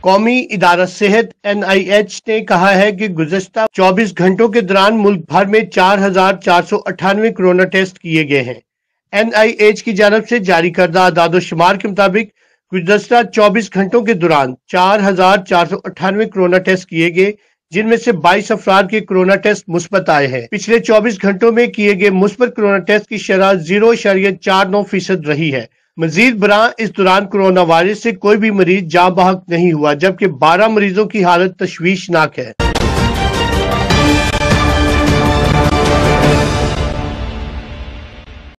कौमी इदारा सेहत NIH ने कहा है कि गुज़श्ता 24 घंटों के दौरान मुल्क भर में 4,498 कोरोना टेस्ट किए गए हैं। NIH की जानब से जारी करदा आदाद-ओ-शुमार के मुताबिक गुज़श्ता 24 घंटों के दौरान 4,498 कोरोना टेस्ट किए गए, जिनमें से 22 अफराद के कोरोना टेस्ट मुस्बत आए हैं। पिछले 24 घंटों में किए गए मुस्बत कोरोना टेस्ट की शरह 0.49% रही है। मजीद बरां इस दौरान कोरोना वायरस से कोई भी मरीज जाँ बहक नहीं हुआ, जबकि 12 मरीजों की हालत तशवीशनाक है।